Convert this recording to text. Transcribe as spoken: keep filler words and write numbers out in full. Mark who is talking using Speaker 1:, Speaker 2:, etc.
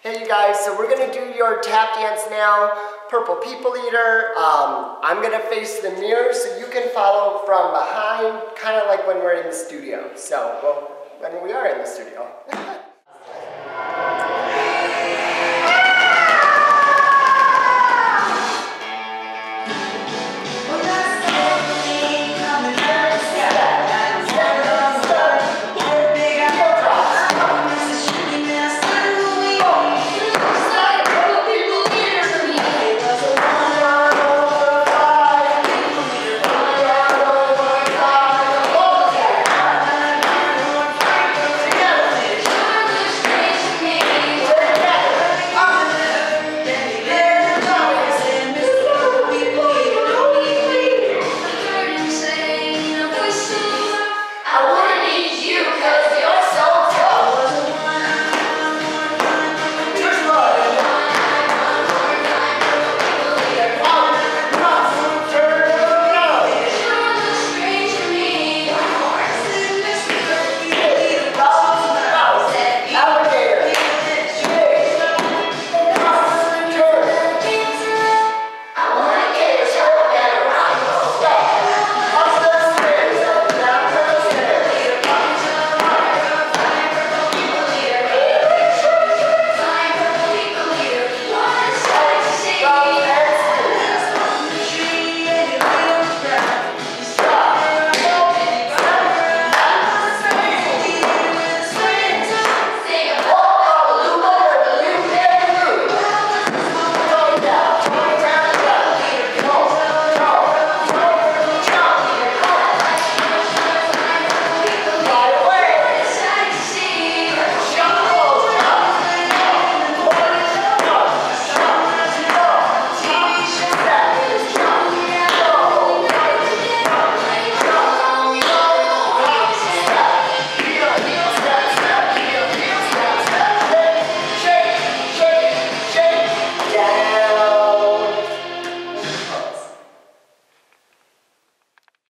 Speaker 1: Hey you guys, so we're gonna do your tap dance now, Purple People Eater. Um, I'm gonna face the mirror so you can follow from behind, kind of like when we're in the studio. So, well, when we are in the studio.